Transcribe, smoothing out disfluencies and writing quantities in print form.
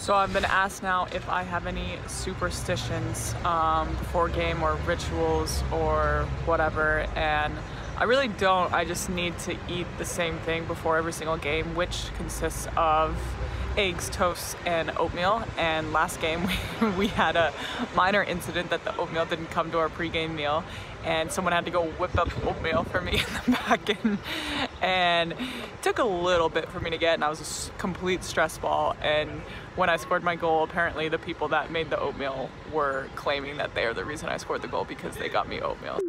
So I've been asked now if I have any superstitions before game or rituals or whatever, and I really don't. I just need to eat the same thing before every single game, which consists of eggs, toast, and oatmeal. And last game we had a minor incident that the oatmeal didn't come to our pregame meal, and someone had to go whip up oatmeal for me in the back end, and it took a little bit for me to get, and I was a complete stress ball. And when I scored my goal, apparently the people that made the oatmeal were claiming that they are the reason I scored the goal because they got me oatmeal.